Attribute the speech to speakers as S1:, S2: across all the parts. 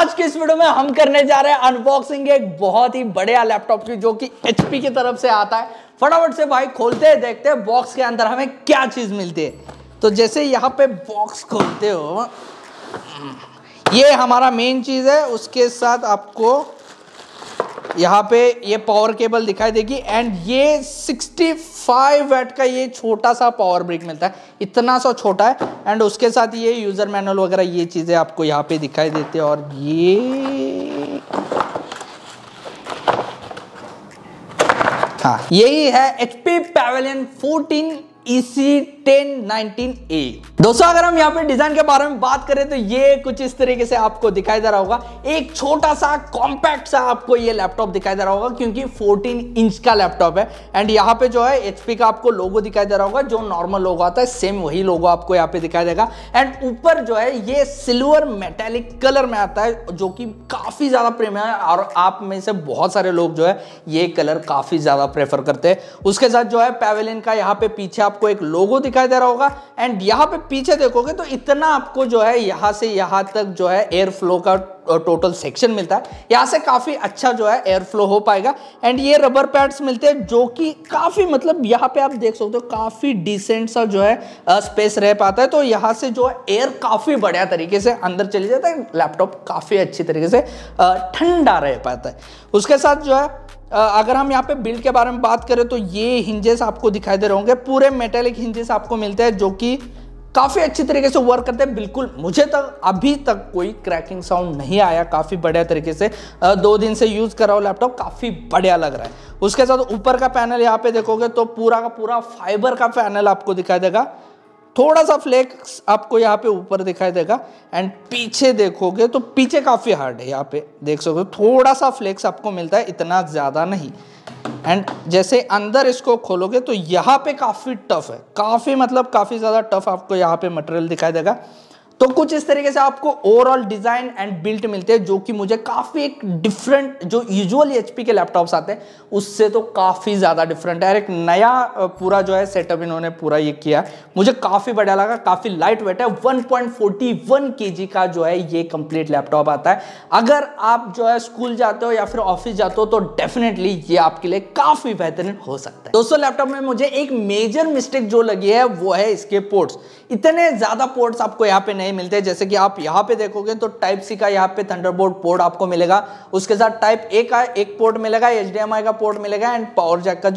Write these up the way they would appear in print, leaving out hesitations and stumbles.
S1: आज की इस वीडियो में हम करने जा रहे हैं अनबॉक्सिंग एक बहुत ही बढ़िया लैपटॉप की, जो कि HP की तरफ से आता है। फटाफट से भाई खोलते हैं, देखते हैं बॉक्स के अंदर हमें क्या चीज मिलती है। तो जैसे यहाँ पे बॉक्स खोलते हो, ये हमारा मेन चीज है। उसके साथ आपको यहाँ पे ये पावर केबल दिखाई देगी एंड ये 65 वाट का ये छोटा सा पावर ब्रिक मिलता है, इतना सा छोटा है। एंड उसके साथ ये यूजर मैनुअल वगैरह ये चीजें आपको यहाँ पे दिखाई देती है। और ये हाँ, यही है HP Pavilion 14 EC1019A। दोस्तों अगर हम यहाँ पे डिजाइन के बारे में बात करें तो ये कुछ इस तरीके से आपको दिखाई दे रहा होगा। एक छोटा सा कॉम्पैक्ट सा आपको ये लैपटॉप दिखाई दे रहा होगा, क्योंकि 14 इंच का लैपटॉप है। एंड यहाँ पे जो है HP का आपको लोगो दिखाई दे रहा होगा, जो नॉर्मल लोगो आता है सेम वही लोगो आपको यहाँ पे दिखाई देगा। एंड ऊपर जो है ये सिल्वर मेटेलिक कलर में आता है, जो कि काफी ज्यादा प्रीमियम है और आप में से बहुत सारे लोग जो है ये कलर काफी ज्यादा प्रेफर करते हैं। उसके साथ जो है पैवेलियन का यहाँ पे पीछे आपको एक लोगो दिखाई दे रहा होगा। एंड यहाँ पे पीछे देखोगे तो इतना आपको जो है यहाँ से यहाँ तक जो है एयर फ्लो का टोटल सेक्शन मिलता है। यहाँ से काफी अच्छा जो है एयर फ्लो हो पाएगा। एंड ये रबर पैड्स मिलते हैं, जो कि काफी मतलब यहाँ पे आप देख सकते हो काफी डिसेंट सा जो है स्पेस रह पाता है। तो यहाँ से जो है एयर काफी बढ़िया तरीके से अंदर चली जाता है, लैपटॉप काफी अच्छी तरीके से ठंडा रह पाता है। उसके साथ जो है अगर हम यहाँ पे बिल्ड के बारे में बात करें तो ये हिंजेस आपको दिखाई दे रहे होंगे, पूरे मेटेलिक हिंजेस आपको मिलते हैं, जो कि काफी अच्छी तरीके से वर्क करते हैं। बिल्कुल मुझे तक अभी तक कोई क्रैकिंग साउंड नहीं आया, काफी बढ़िया तरीके से 2 दिन से यूज कर रहा हूँ, लैपटॉप काफी बढ़िया लग रहा है। उसके साथ ऊपर का पैनल यहाँ पे देखोगे तो पूरा का पूरा फाइबर का पैनल आपको दिखाई देगा, थोड़ा सा फ्लेक्स आपको यहाँ पे ऊपर दिखाई देगा। एंड पीछे देखोगे तो पीछे काफी हार्ड है, यहाँ पे देख सकते हो थोड़ा सा फ्लेक्स आपको मिलता है, इतना ज्यादा नहीं। एंड जैसे अंदर इसको खोलोगे तो यहाँ पे काफी टफ है, काफी मतलब काफी ज्यादा टफ आपको यहाँ पे मटेरियल दिखाई देगा। तो कुछ इस तरीके से आपको ओवरऑल डिजाइन एंड बिल्ट मिलते हैं, जो कि मुझे काफी एक डिफरेंट, जो यूजुअली HP के लैपटॉप्स आते हैं उससे तो काफी ज्यादा डिफरेंट है। एक नया पूरा जो है सेटअप इन्होंने पूरा ये किया, मुझे काफी बढ़िया लगा, काफी लाइट वेट है। 1.41 kg का जो है ये कंप्लीट लैपटॉप आता है। अगर आप जो है स्कूल जाते हो या फिर ऑफिस जाते हो तो डेफिनेटली ये आपके लिए काफी बेहतरीन हो सकता है। दोस्तों लैपटॉप में मुझे एक मेजर मिस्टेक जो लगी है वो है इसके पोर्ट्स। इतने ज्यादा पोर्ट्स आपको यहाँ पे नहीं मिलते। जैसे कि आप यहाँ पे देखोगे तो टाइप सी का यहाँ पे थंडरबोल्ट पोर्ट आपको मिलेगा, उसके साथ टाइप ए का एक पोर्ट मिलेगा, HDMI का पोर्ट मिलेगा एंड पावर जैक का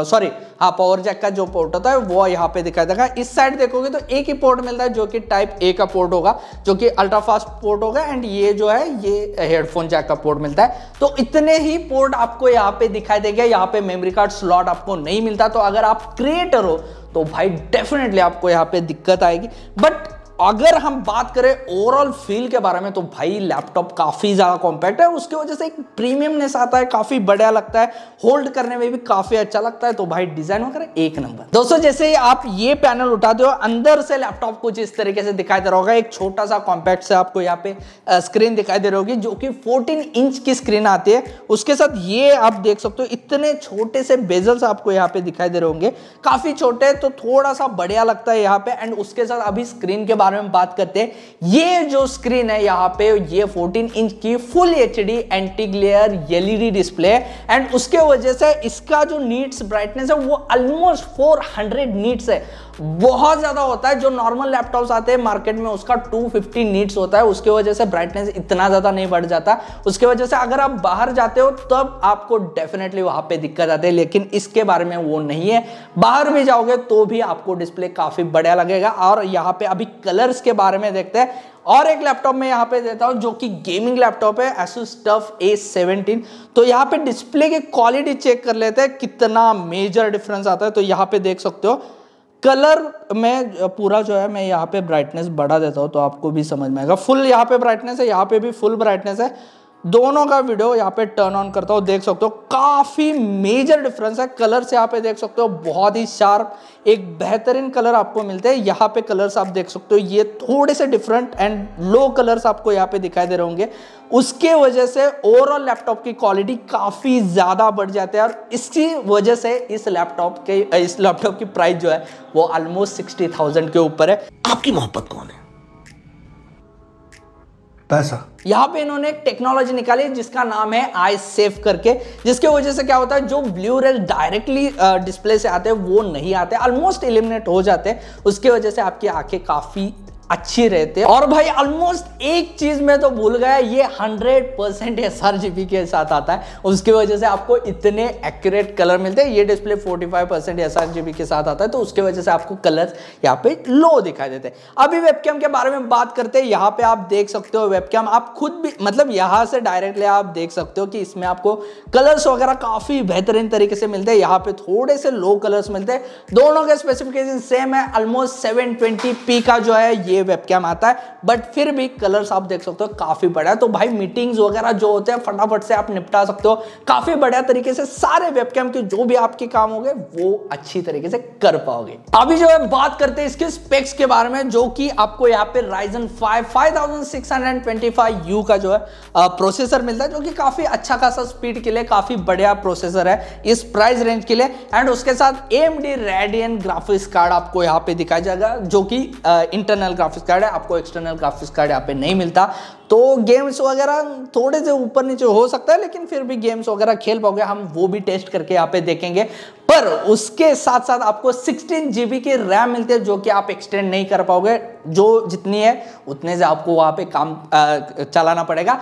S1: पावर जैक का जो पोर्ट होता है वो यहाँ पे दिखाई देगा। इस साइड देखोगे तो एक ही पोर्ट मिलता है, जो कि टाइप ए का पोर्ट होगा, जो कि अल्ट्रा फास्ट पोर्ट होगा। एंड ये जो है ये हेडफोन जैक का पोर्ट मिलता है। तो इतने ही पोर्ट आपको यहाँ पे दिखाई देगा। यहाँ पे मेमोरी कार्ड स्लॉट आपको नहीं मिलता। तो अगर आप क्रिएटर हो तो भाई डेफिनेटली आपको यहाँ पे दिक्कत आएगी। बट अगर हम बात करें ओवरऑल फील के बारे में तो भाई लैपटॉप काफी ज्यादा कॉम्पैक्ट है, उसकी वजह से एक प्रीमियमनेस आता है, काफी बढ़िया लगता है, होल्ड करने में भी काफी अच्छा लगता है। तो भाई डिजाइन वगैरह एक नंबर। दोस्तों जैसे ही आप ये पैनल उठाते हो, अंदर से लैपटॉप कुछ इस तरीके से दिखाई दे रहा होगा। एक छोटा सा कॉम्पैक्ट से आपको यहाँ पे स्क्रीन दिखाई दे रही होगी, जो कि 14 इंच की स्क्रीन आती है। उसके साथ ये आप देख सकते हो इतने छोटे से बेजल्स आपको यहाँ पे दिखाई दे रहे होंगे, काफी छोटे, तो थोड़ा सा बढ़िया लगता है यहाँ पे। एंड उसके साथ अभी स्क्रीन के बारे में बात करते हैं। ये जो स्क्रीन है यहाँ पे ये 14 इंच की full HD anti glare LED display है। एंड उसके वजह से इसका जो नीट्स ब्राइटनेस है वो ऑलमोस्ट 400 नीट्स है, बहुत ज्यादा होता है। जो नॉर्मल लैपटॉप्स आते हैं मार्केट में उसका 250 नीट्स होता है, उसके वजह से ब्राइटनेस इतना ज्यादा नहीं बढ़ जाता। उसके वजह से अगर आप बाहर जाते हो तब आपको डेफिनेटली वहां पे दिक्कत आती है, लेकिन इसके बारे में वो नहीं है। बाहर भी जाओगे तो भी आपको डिस्प्ले काफी बढ़िया लगेगा। और यहाँ पे अभी कलर्स के बारे में देखते हैं। और एक लैपटॉप में यहाँ पे देता हूं जो कि गेमिंग लैपटॉप है, Asus TUF A17। तो यहाँ पे डिस्प्ले की क्वालिटी चेक कर लेते हैं कितना मेजर डिफरेंस आता है। तो यहाँ पे देख सकते हो कलर में पूरा जो है, मैं यहाँ पे ब्राइटनेस बढ़ा देता हूँ तो आपको भी समझ में आएगा। फुल यहाँ पे ब्राइटनेस है, यहाँ पे भी फुल ब्राइटनेस है। दोनों का वीडियो यहाँ पे टर्न ऑन करता हूँ, देख सकते हो काफी मेजर डिफरेंस है। कलर से यहाँ पे देख सकते हो बहुत ही शार्प एक बेहतरीन कलर आपको मिलते हैं। यहाँ पे कलर्स आप देख सकते हो ये थोड़े से डिफरेंट एंड लो कलर्स आपको यहाँ पे दिखाई दे रहे होंगे। उसके वजह से ओवरऑल लैपटॉप की क्वालिटी काफी ज्यादा बढ़ जाती है। और इसकी वजह से इस लैपटॉप की प्राइस जो है वो ऑलमोस्ट 60,000 के ऊपर है।
S2: आपकी मोहब्बत कौन है? पैसा।
S1: यहाँ पे इन्होंने एक टेक्नोलॉजी निकाली जिसका नाम है आई सेफ करके, जिसके वजह से क्या होता है जो ब्लू रेज डायरेक्टली डिस्प्ले से आते हैं वो नहीं आते, ऑलमोस्ट एलिमिनेट हो जाते हैं। उसके वजह से आपकी आंखें काफी अच्छी रहते हैं। और भाई ऑलमोस्ट एक चीज में तो भूल गया, ये 100% sRGB के साथ आता है, उसकी वजह से आपको इतने एक्यूरेट कलर मिलते हैं। ये डिस्प्ले 45% sRGB के साथ आता है, तो उसके वजह से आपको कलर यहाँ पे लो दिखाई देते हैं। अभी वेबकैम के बारे में बात करते हैं। यहाँ पे आप देख सकते हो वेबकैम, आप खुद भी मतलब यहाँ से डायरेक्टली आप देख सकते हो कि इसमें आपको कलर्स वगैरह काफी बेहतरीन तरीके से मिलते हैं। यहाँ पे थोड़े से लो कलर्स मिलते हैं, दोनों के स्पेसिफिकेशन सेम है। ऑलमोस्ट 720p का जो है ये वेबकैम आता है, बट फिर भी कलर्स आप देख सकते हो काफी बड़ा है। तो भाई मीटिंग्स वगैरह जो होते हैं फटाफट से आप निपटा सकते हो, काफी बढ़िया तरीके से सारे वेबकैम के जो भी आपके काम होंगे वो अच्छी तरीके से कर पाओगे। अभी जो है बात करते हैं इसके स्पेक्स के बारे में, जो कि आपको यहाँ पे Ryzen 5 5625U का जो है प्रोसेसर मिलता है, जो कि काफी अच्छा खासा स्पीड के लिए काफी बढ़िया प्रोसेसर है इस प्राइस रेंज के लिए। एंड उसके साथ AMD Radeon ग्राफिक्स कार्ड आपको यहाँ पे दिखाया जाएगा, जो कि इंटरनल ग्राफिक्स कार्ड है, आपको एक्सटर्नल ग्राफिक्स कार्ड यहाँ पे नहीं मिलता। तो गेम्स वगैरह थोड़े से ऊपर नीचे हो सकता है, लेकिन फिर भी गेम्स वगैरह खेल पाओगे, हम वो भी टेस्ट करके यहाँ पे देखेंगे। पर उसके साथ साथ आपको 16 GB की रैम मिलती है, जो कि आप एक्सटेंड नहीं कर पाओगे, जो जितनी है उतने से आपको वहां पे काम चलाना पड़ेगा।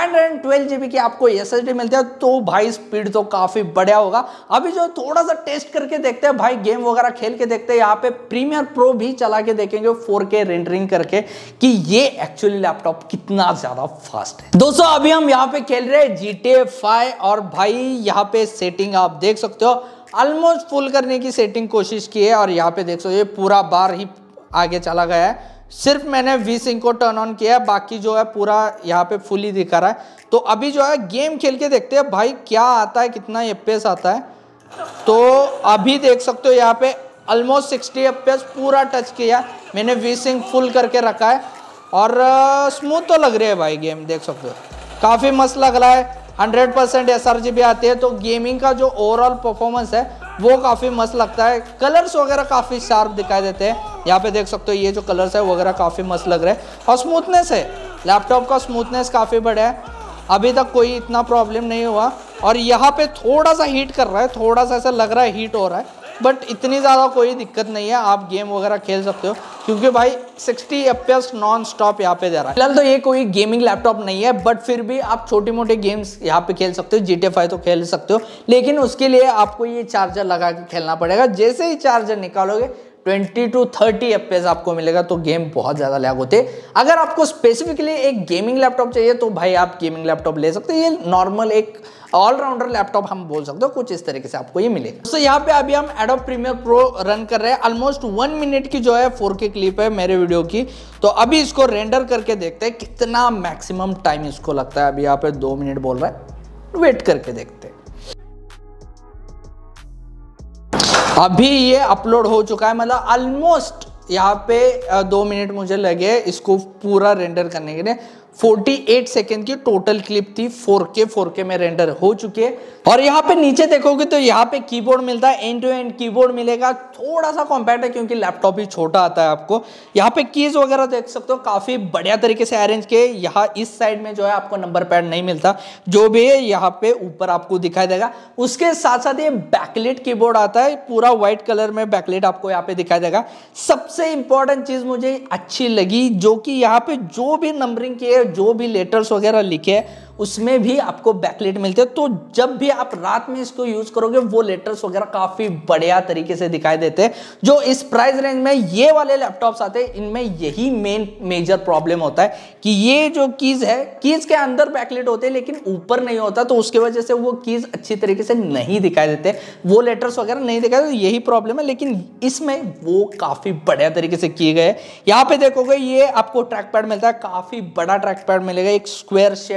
S1: 512 GB की आपको SSD मिलती है, तो भाई स्पीड तो काफी बढ़िया होगा। अभी जो थोड़ा सा टेस्ट करके देखते हैं भाई, गेम वगैरह खेल के देखते हैं, यहाँ पे प्रीमियर प्रो भी चला के देखेंगे 4K रेंडरिंग करके कि ये एक्चुअली लैपटॉप कितना ज्यादा फास्ट है। दोस्तों अभी हम यहाँ पे खेल रहे हैं GTA 5 और भाई यहाँ पे सेटिंग आप देख सकते हो, ऑलमोस्ट फुल करने की सेटिंग कोशिश की है और यहाँ पे देख सकते हो ये पूरा बार ही आगे चला गया है। सिर्फ मैंने V-Sync को टर्न ऑन किया है, बाकी जो है पूरा यहाँ पे फुल ही दिखा रहा है। तो अभी जो है गेम खेल के देखते हैं भाई क्या आता है, कितना FPS आता है। तो अभी देख सकते हो यहाँ पे ऑलमोस्ट 60 FPS पूरा टच किया, मैंने V-Sync फुल करके रखा है और स्मूथ तो लग रही है भाई गेम, देख सकते हो काफ़ी मस्त लग रहा है। 100% sRGB आती है, तो गेमिंग का जो ओवरऑल परफॉर्मेंस है वो काफ़ी मस्त लगता है। कलर्स वगैरह काफ़ी शार्प दिखाई देते हैं, यहाँ पे देख सकते हो ये जो कलर्स है वगैरह काफ़ी मस्त लग रहे हैं। और स्मूथनेस है, लैपटॉप का स्मूथनेस काफ़ी बढ़िया है, अभी तक कोई इतना प्रॉब्लम नहीं हुआ। और यहाँ पे थोड़ा सा हीट कर रहा है, थोड़ा सा ऐसा लग रहा है हीट हो रहा है, बट इतनी ज़्यादा कोई दिक्कत नहीं है, आप गेम वगैरह खेल सकते हो क्योंकि भाई 60 FPS नॉन स्टॉप यहाँ पे दे रहा है। फिलहाल तो ये कोई गेमिंग लैपटॉप नहीं है, बट फिर भी आप छोटे मोटे गेम्स यहाँ पे खेल सकते हो। GTA 5 तो खेल सकते हो, लेकिन उसके लिए आपको ये चार्जर लगा के खेलना पड़ेगा। जैसे ही चार्जर निकालोगे 20 to 30 FPS आपको मिलेगा, तो गेम बहुत ज़्यादा लैग होते हैं। अगर आपको स्पेसिफिकली एक गेमिंग लैपटॉप चाहिए तो भाई आप गेमिंग लैपटॉप ले सकते हैं। ये नॉर्मल एक ऑलराउंडर लैपटॉप हम बोल सकते हो, कुछ इस तरीके से आपको ये मिलेगा। तो यहाँ पे अभी हम Adobe Premiere Pro रन कर रहे हैं। ऑलमोस्ट 1 मिनट की जो है 4K क्लिप है मेरे वीडियो की, तो अभी इसको रेंडर करके देखते हैं कितना मैक्सिमम टाइम इसको लगता है। अभी यहाँ पे 2 मिनट बोल रहा है, वेट करके देखते हैं। अभी ये अपलोड हो चुका है, मतलब ऑलमोस्ट यहाँ पे 2 मिनट मुझे लगे इसको पूरा रेंडर करने के लिए। 48 सेकेंड की टोटल क्लिप थी, 4K में रेंडर हो चुकी है। और यहाँ पे नीचे देखोगे तो यहाँ पे कीबोर्ड मिलता है, एंड टू एंड कीबोर्ड मिलेगा। थोड़ा सा कॉम्पैक्ट है क्योंकि लैपटॉप ही छोटा आता है आपको। यहाँ पे कीज वगैरह देख सकते हो काफी बढ़िया तरीके से अरेंज किए। यहाँ इस साइड में जो है आपको नंबर पैड नहीं मिलता, जो भी है यहाँ पे ऊपर आपको दिखाई देगा। उसके साथ साथ ये बैकलाइट कीबोर्ड आता है, पूरा व्हाइट कलर में बैकलाइट आपको यहाँ पे दिखाई देगा। सबसे इंपॉर्टेंट चीज मुझे अच्छी लगी, जो कि यहाँ पे जो भी नंबरिंग की है, जो भी लेटर्स वगैरह लिखे उसमें भी आपको बैकलाइट मिलते हैं। तो जब भी आप रात में इसको यूज करोगे वो लेटर्स वगैरह काफी बढ़िया तरीके से दिखाई देते हैं। जो इस प्राइस रेंज में ये वाले लैपटॉप्स आते हैं, इनमें यही मेजर प्रॉब्लम होता है कि ये जो कीज है, कीज के अंदर बैकलाइट होते हैं लेकिन ऊपर नहीं होता, तो उसके वजह से वो कीज अच्छी तरीके से नहीं दिखाई देते, वो लेटर्स वगैरह नहीं दिखाई देते, यही प्रॉब्लम है। लेकिन इसमें वो काफी बढ़िया तरीके से किए गए। यहाँ पे देखोगे ये आपको ट्रैक पैड मिलता है, काफी बड़ा ट्रैक पैड मिलेगा, एक स्क्वायर शेप में दिखाई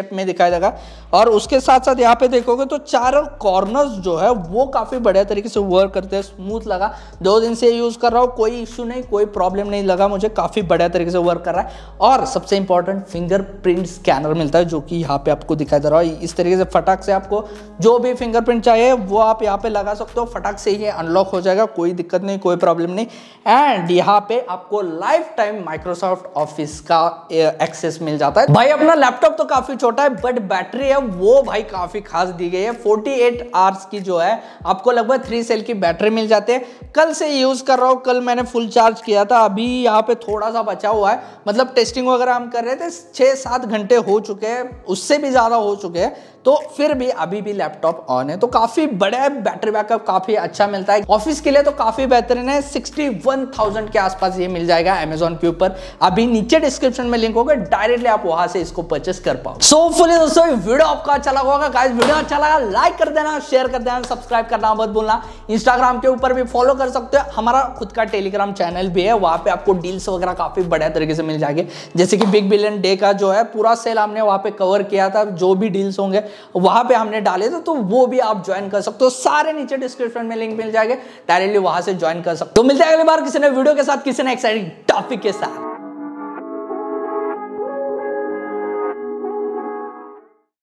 S1: दिखाई देगा। और उसके साथ साथ यहाँ पे देखोगे तो चारों कॉर्नर्स जो है वो काफी बढ़िया तरीके से वर्क करते हैं, स्मूथ लगा। 2 दिन से यूज कर रहा हूँ, कोई इश्यू नहीं, कोई प्रॉब्लम नहीं लगा मुझे, काफी बढ़िया तरीके से वर्क कर रहा है। और सबसे इंपॉर्टेंट फिंगरप्रिंट स्कैनर मिलता है जो कि यहाँ पे आपको दिखाई दे रहा है। इस तरीके से फटाक से आपको जो भी फिंगरप्रिंट चाहिए वो आप यहाँ पे लगा सकते हो, फटाक से ये अनलॉक हो जाएगा, कोई दिक्कत नहीं, कोई प्रॉब्लम नहीं। एंड यहाँ पे आपको lifetime Microsoft office access एक्सेस मिल जाता है। भाई अपना लैपटॉप तो काफी छोटा है बट बैटरी है वो भाई काफी खास दी गई है। 48 आवर्स की जो है आपको लगभग 3 सेल की बैटरी मिल जाती है। कल से यूज कर रहा हूँ, कल मैंने फुल चार्ज किया था, अभी यहाँ पे थोड़ा सा बचा हुआ है। मतलब टेस्टिंग वगैरह हम कर रहे थे, 6-7 घंटे हो चुके हैं, उससे भी ज्यादा हो चुके हैं, तो फिर भी अभी भी लैपटॉप ऑन है। तो काफी बड़ा बैटरी बैकअप काफी अच्छा मिलता है, ऑफिस के लिए तो काफी बेहतरीन है। 61,000 के आसपास ये मिल जाएगा अमेजॉन के ऊपर। अभी नीचे डिस्क्रिप्शन में लिंक होगा, डायरेक्टली आप वहां से इसको परचेस कर पाओ। सो होपफुली दोस्तों वीडियो आपको अच्छा लगा होगा। गाइस वीडियो अच्छा लगा लाइक कर देना, शेयर कर देना, सब्सक्राइब करना मत भूलना। इंस्टाग्राम के ऊपर भी फॉलो कर सकते हो, हमारा खुद का टेलीग्राम चैनल भी है, वहां पे आपको डील्स वगैरह काफी बढ़िया तरीके से मिल जाएंगे। जैसे कि बिग बिलियन डे का जो है पूरा सेल हमने वहां पे कवर किया था, जो भी डील्स होंगे वहां पे हमने डाले थे, तो वो भी आप ज्वाइन कर सकते हो। सारे नीचे डिस्क्रिप्शन में लिंक मिल जाएंगे, डायरेक्टली वहां से ज्वाइन कर सकते हो। तो मिलते हैं अगली बार किसी ने वीडियो के साथ, किसी ने एक्साइटिंग टॉपिक के साथ।